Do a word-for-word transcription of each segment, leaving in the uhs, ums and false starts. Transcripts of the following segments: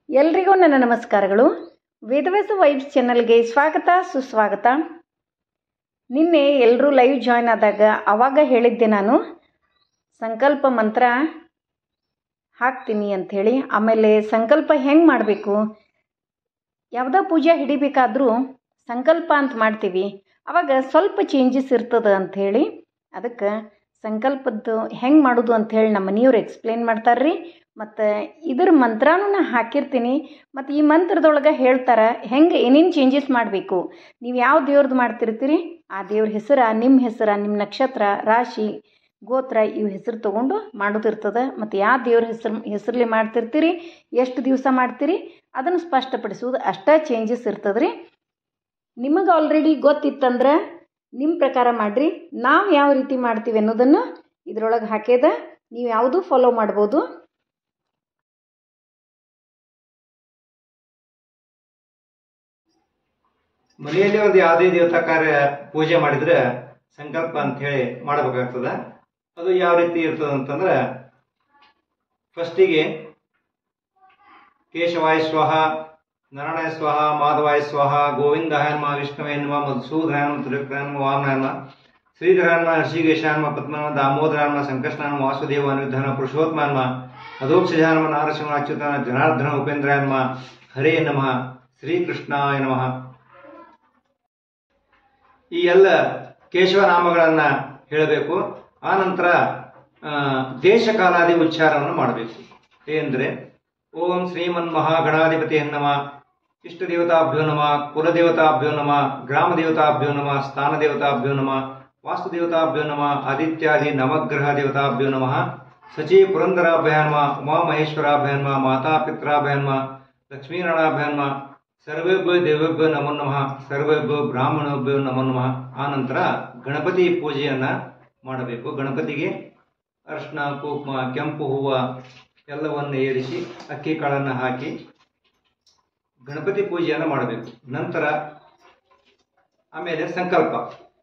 ಎಲ್ರಿಗೂ ನನ್ನ ನಮಸ್ಕಾರಗಳು. ವೇದವ್ಯಾಸ ವೈಬ್ಸ್ ಚಾನಲ್ಗೆ ಸ್ವಾಗತ ಸುಸ್ವಾಗತ. ನಿನ್ನೆ ಎಲ್ಲರೂ ಲೈವ್ ಜಾಯ್ನ್ ಆದಾಗ ಆವಾಗ ಹೇಳಿದ್ದೆ ನಾನು ಸಂಕಲ್ಪ ಮಂತ್ರ ಹಾಕ್ತೀನಿ ಅಂಥೇಳಿ. ಆಮೇಲೆ ಸಂಕಲ್ಪ ಹೆಂಗೆ ಮಾಡಬೇಕು, ಯಾವುದೋ ಪೂಜೆ ಹಿಡಿಬೇಕಾದ್ರೂ ಸಂಕಲ್ಪ ಅಂತ ಮಾಡ್ತೀವಿ, ಆವಾಗ ಸ್ವಲ್ಪ ಚೇಂಜಸ್ ಇರ್ತದೆ ಅಂಥೇಳಿ ಅದಕ್ಕೆ ಸಂಕಲ್ಪದ್ದು ಹೆಂಗೆ ಮಾಡೋದು ಅಂಥೇಳಿ ನಮ್ಮ ಮನೆಯವ್ರು ಎಕ್ಸ್ಪ್ಲೇನ್ ಮಾಡ್ತಾರೆ ರೀ. ಮತ್ತು ಇದ್ರ ಮಂತ್ರನೂ ನಾ ಹಾಕಿರ್ತೀನಿ. ಮತ್ತು ಈ ಮಂತ್ರದೊಳಗೆ ಹೇಳ್ತಾರೆ ಹೆಂಗೆ ಏನೇನು ಚೇಂಜಸ್ ಮಾಡಬೇಕು. ನೀವು ಯಾವ ದೇವ್ರದ್ದು ಮಾಡ್ತಿರ್ತೀರಿ ಆ ದೇವ್ರ ಹೆಸರು, ನಿಮ್ಮ ಹೆಸರು, ನಿಮ್ಮ ನಕ್ಷತ್ರ, ರಾಶಿ, ಗೋತ್ರ ಇವು ಹೆಸರು ತೊಗೊಂಡು ಮಾಡೋದಿರ್ತದೆ. ಮತ್ತು ಯಾವ ದೇವ್ರ ಹೆಸರು ಹೆಸರಲ್ಲಿ ಮಾಡ್ತಿರ್ತೀರಿ, ಎಷ್ಟು ದಿವಸ ಮಾಡ್ತೀರಿ ಅದನ್ನು ಸ್ಪಷ್ಟಪಡಿಸೋದು ಅಷ್ಟೇ ಚೇಂಜಸ್ ಇರ್ತದೆ ರೀ. ನಿಮಗೆ ಆಲ್ರೆಡಿ ಗೊತ್ತಿತ್ತಂದ್ರೆ ನಿಮ್ಮ ಪ್ರಕಾರ ಮಾಡಿರಿ. ನಾವು ಯಾವ ರೀತಿ ಮಾಡ್ತೀವಿ ಅನ್ನೋದನ್ನು ಇದರೊಳಗೆ ಹಾಕ್ಯದ ನೀವು ಯಾವುದು ಫಾಲೋ ಮಾಡ್ಬೋದು. ಮನೆಯಲ್ಲಿ ಒಂದು ಯಾವುದೇ ದೇವತಾ ಕಾರ್ಯ ಪೂಜೆ ಮಾಡಿದ್ರೆ ಸಂಕಲ್ಪ ಅಂತ ಹೇಳಿ ಮಾಡಬೇಕಾಗ್ತದ. ಅದು ಯಾವ ರೀತಿ ಇರ್ತದೆ ಅಂತಂದ್ರೆ, ಫಸ್ಟಿಗೆ ಕೇಶವಾಯ ಸ್ವಾಹ, ನರಣಾಯ ಸ್ವಾಹ, ಮಾಧವಾಯ ಸ್ವಾಹ, ಗೋವಿಂದಾಯ ನಮಃ, ವಿಷ್ಣುವೇ ನಮಃ, ಮಧುಸೂದನಾಯ ನಮಃ, ತ್ರಿವಿಕ್ರಮಾಯ ನಮಃ, ವಾಮನಾಯ ನಮಃ, ಶ್ರೀಧರಾಯ ನಮಃ, ಋಷಿಕೇಶಾಯ ನಮಃ, ಪದ್ಮನಾಭ ನಮಃ, ದಾಮೋದರಾಯ ನಮಃ, ಸಂಕರ್ಷಣಾಯ ನಮಃ, ವಾಸುದೇವ, ಅನಿರುದ್ಧಾಯ, ಪುರುಷೋತ್ತಮಾಯ ನಮಃ, ಅಧೋಕ್ಷಜಾಯ ನಮಃ, ನಾರಸಿಂಹ, ಅಚ್ಯುತಾಯ, ಜನಾರ್ದನ, ಉಪೇಂದ್ರಾಯ ನಮಃ, ಹರೇ ನಮಃ, ಶ್ರೀಕೃಷ್ಣಾಯ ನಮಃ. ಈ ಎಲ್ಲ ಕೇಶವ ನಾಮಗಳನ್ನು ಹೇಳಬೇಕು. ಆ ನಂತರ ದೇಶಕಾಲಾದಿ ಉಚ್ಚಾರವನ್ನು ಮಾಡಬೇಕು. ಏನೆಂದರೆ, ಓಂ ಶ್ರೀಮನ್ ಮಹಾಗಣಾಧಿಪತಿ ನಮಃ, ಇಷ್ಟ ದೇವತಾಭ್ಯೋ ನಮಃ, ಕುಲದೇವತಾಭ್ಯೋ ನಮಃ, ಗ್ರಾಮ ದೇವತಾಭ್ಯೋ ನಮಃ, ಸ್ಥಾನ ದೇವತಾಭ್ಯೋ ನಮಃ, ವಾಸ್ತುದೇವತಾಭ್ಯೋ ನಮಃ, ಆದಿತ್ಯಾದಿ ನವಗ್ರಹ ದೇವತಾಭ್ಯೋ ನಮಃ, ಸಚಿ ಪುರಂದರಾಭ್ಯ ನಮಃ, ಉಮಾಮಹೇಶ್ವರಾಭ್ಯ ನಮಃ, ಮಾತಾಪಿತ್ರಾಭ್ಯ ನಮಃ, ಲಕ್ಷ್ಮೀನಾರಾಯಣಾಭ್ಯ ನಮಃ, ಸರ್ವೇಭ್ಯೋ ದೇವೇಭ್ಯೋ ನಮೋ ನಮಃ, ಸರ್ವೇಭ್ಯೋ ಬ್ರಾಹ್ಮಣೇಭ್ಯೋ ನಮೋ ನಮಃ. ಆ ನಂತರ ಗಣಪತಿ ಪೂಜೆಯನ್ನ ಮಾಡಬೇಕು. ಗಣಪತಿಗೆ ಅರಿಶಿನ, ಕುಂಕುಮ, ಕೆಂಪು ಹೂವು ಎಲ್ಲವನ್ನು ಏರಿಸಿ ಅಕ್ಕಿ ಕಾಳನ್ನು ಹಾಕಿ ಗಣಪತಿ ಪೂಜೆಯನ್ನು ಮಾಡಬೇಕು. ನಂತರ ಆಮೇಲೆ ಸಂಕಲ್ಪ.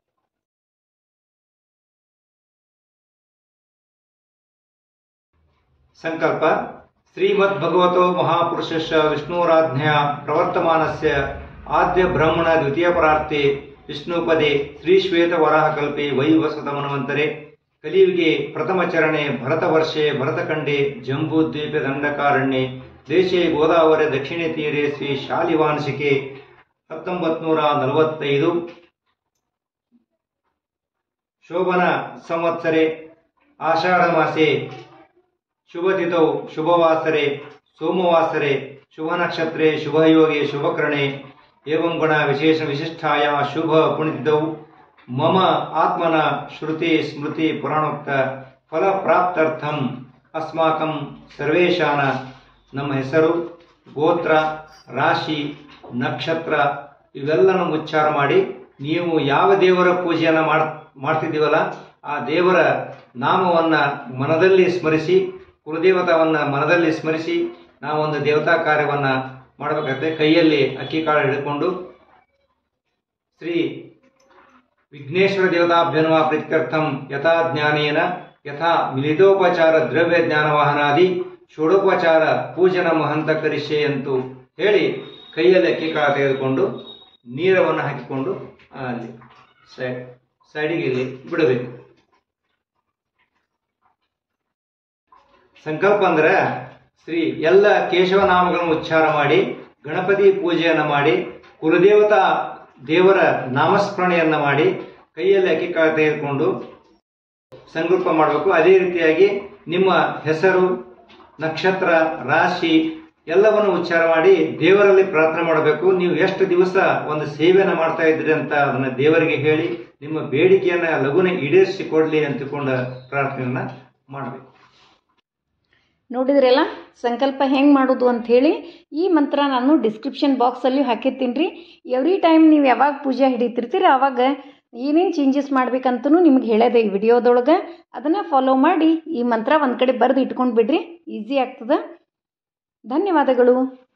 ಸಂಕಲ್ಪ ಶ್ರೀಮದ್ ಭಗವತೋ ಮಹಾಪುರುಷಸ್ಯ ವಿಷ್ಣುರಾಜ್ಞೆಯ ಪ್ರವರ್ತಮಾನಸ್ಯ ಆದ್ಯ ಬ್ರಹ್ಮಣ ದ್ವಿತೀಯ ಪರಾರ್ತೆ ವಿಷ್ಣುಪದೇ ಶ್ರೀ ಶ್ವೇತ ವರಾಹ ಕಲ್ಪೆ ವೈವಸ್ವತ ಮನ್ವಂತರೆ ಕಲಿಯುಗೆ ಪ್ರಥಮ ಚರಣೆ ಭರತವರ್ಷೆ ಭರತಖಂಡೆ ಜಂಬೂದ್ವೀಪ ದಂಡಕಾರಣ್ಯೆ ದೇಶೇ ಗೋದಾವರಿ ದಕ್ಷಿಣ ತೀರೆ ಶ್ರೀ ಶಾಲಿವಾಂಶಿಕೆ ಹತ್ತೊಂಬತ್ತು ನೂರ ನಲವತ್ತೈದು ಶೋಭನ ಸಂವತ್ಸರೆ ಆಷಾಢ ಮಾಸೆ ಶುಭತಿಥೌ ಶುಭವಾಸರೆ ಸೋಮವಾಸರೆ ಶುಭ ನಕ್ಷತ್ರೆ ಶುಭಯೋಗೆ ಶುಭಕರಣೆ ಏವಂ ಗುಣ ವಿಶೇಷ ವಿಶಿಷ್ಟಾಯ ಶುಭ ಪುಣ್ಯತಿಥೌ ಮಮ ಆತ್ಮನ ಶ್ರುತಿ ಸ್ಮೃತಿ ಪುರಾಣೋಕ್ತ ಫಲ ಪ್ರಾಪ್ತ್ಯರ್ಥಂ ಅಸ್ಮಾಕಂ ಸರ್ವೇಶಾನ ನಮ್ಮ ಹೆಸರು, ಗೋತ್ರ, ರಾಶಿ, ನಕ್ಷತ್ರ ಇವೆಲ್ಲನೂ ಉಚ್ಚಾರ ಮಾಡಿ ನೀವು ಯಾವ ದೇವರ ಪೂಜೆಯನ್ನು ಮಾಡ್ ಮಾಡ್ತಿದ್ದೀವಲ್ಲ ಆ ದೇವರ ನಾಮವನ್ನು ಮನದಲ್ಲಿ ಸ್ಮರಿಸಿ, ಕುಲದೇವತಾವನ್ನು ಮನದಲ್ಲಿ ಸ್ಮರಿಸಿ ನಾವೊಂದು ದೇವತಾ ಕಾರ್ಯವನ್ನು ಮಾಡಬೇಕಾಗುತ್ತೆ. ಕೈಯಲ್ಲಿ ಅಕ್ಕಿ ಕಾಳು ಹಿಡ್ಕೊಂಡು ಶ್ರೀ ವಿಘ್ನೇಶ್ವರ ದೇವತಾಭ್ಯೋ ನಮಃ ಪ್ರೀತ್ಯರ್ಥಂ ಯಥಾ ಜ್ಞಾನೇನ ಯಥಾ ಮಿಲಿತೋಪಚಾರ ದ್ರವ್ಯ ಜ್ಞಾನವಾಹನಾದಿ ಷೋಡೋಪಚಾರ ಪೂಜನ ಮಹಂತ ಕರಿಷ್ಯೆ ಅಂತೂ ಹೇಳಿ ಕೈಯಲ್ಲಿ ಅಕ್ಕಿ ಕಾಳು ತೆಗೆದುಕೊಂಡು ನೀರವನ್ನು ಹಾಕಿಕೊಂಡು ಅಲ್ಲಿ ಸೈಡ್ ಸೈಡಿಗೆ ಇಲ್ಲಿ ಬಿಡಬೇಕು. ಸಂಕಲ್ಪ ಅಂದ್ರೆ ಶ್ರೀ ಎಲ್ಲ ಕೇಶವ ನಾಮಗಳನ್ನು ಉಚ್ಚಾರ ಮಾಡಿ ಗಣಪತಿ ಪೂಜೆಯನ್ನು ಮಾಡಿ ಕುಲದೇವತಾ ದೇವರ ನಾಮಸ್ಮರಣೆಯನ್ನ ಮಾಡಿ ಕೈಯಲ್ಲಿ ಅಕ್ಕಿ ಕಾಳು ತೆಗೆದುಕೊಂಡು ಸಂಕಲ್ಪ ಮಾಡಬೇಕು. ಅದೇ ರೀತಿಯಾಗಿ ನಿಮ್ಮ ಹೆಸರು, ನಕ್ಷತ್ರ, ರಾಶಿ ಎಲ್ಲವನ್ನು ಉಚ್ಚಾರ ಮಾಡಿ ದೇವರಲ್ಲಿ ಪ್ರಾರ್ಥನೆ ಮಾಡಬೇಕು. ನೀವು ಎಷ್ಟು ದಿವಸ ಒಂದು ಸೇವೆಯನ್ನು ಮಾಡ್ತಾ ಇದ್ರಿ ಅಂತ ಅದನ್ನ ದೇವರಿಗೆ ಹೇಳಿ ನಿಮ್ಮ ಬೇಡಿಕೆಯನ್ನ ಲಘುನ ಈಡೇರಿಸಿಕೊಡ್ಲಿ ಅಂತಕೊಂಡ ಪ್ರಾರ್ಥನೆಯನ್ನ ಮಾಡಬೇಕು. ನೋಡಿದ್ರಲ್ಲ ಸಂಕಲ್ಪ ಹೆಂಗೆ ಮಾಡೋದು ಅಂಥೇಳಿ. ಈ ಮಂತ್ರ ನಾನು ಡಿಸ್ಕ್ರಿಪ್ಷನ್ ಬಾಕ್ಸಲ್ಲಿ ಹಾಕಿರ್ತೀನಿ ರೀ. ಎವ್ರಿ ಟೈಮ್ ನೀವು ಯಾವಾಗ ಪೂಜೆ ಹಿಡಿತಿರ್ತೀರಿ ಆವಾಗ ಏನೇನು ಚೇಂಜಸ್ ಮಾಡ್ಬೇಕಂತನೂ ನಿಮ್ಗೆ ಹೇಳ್ಯದೆ ಈ ವಿಡಿಯೋದೊಳಗೆ. ಅದನ್ನು ಫಾಲೋ ಮಾಡಿ ಈ ಮಂತ್ರ ಒಂದು ಕಡೆ ಬರೆದು ಇಟ್ಕೊಂಡು ಬಿಡ್ರಿ, ಈಸಿ ಆಗ್ತದೆ. ಧನ್ಯವಾದಗಳು.